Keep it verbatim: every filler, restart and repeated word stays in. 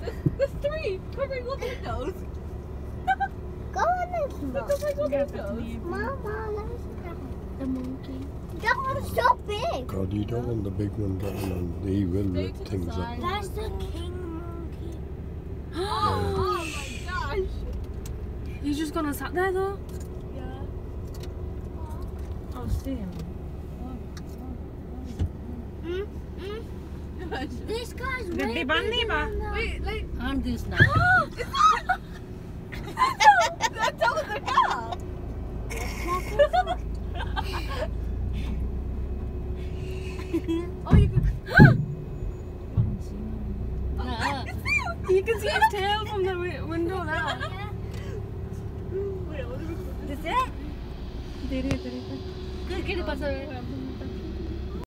There's, there's three covering all the windows. Go on this one. They're covering all the windows. Mama, let me see that. The monkey. That one's so big. God, you don't want the big one getting on. He will Stay rip to the things up. side. That's the king monkey. Oh my gosh. He's just gonna sat there though. Yeah. Oh, see him. Mm, mm. This guy's way Di ba, bigger di ba? than that. Wait, like. I'm this now. That's all the car. Oh, you can. You can see his tail from the wi- window now. Wait, what are we This it? Did it, did it. Good, get it, pass it.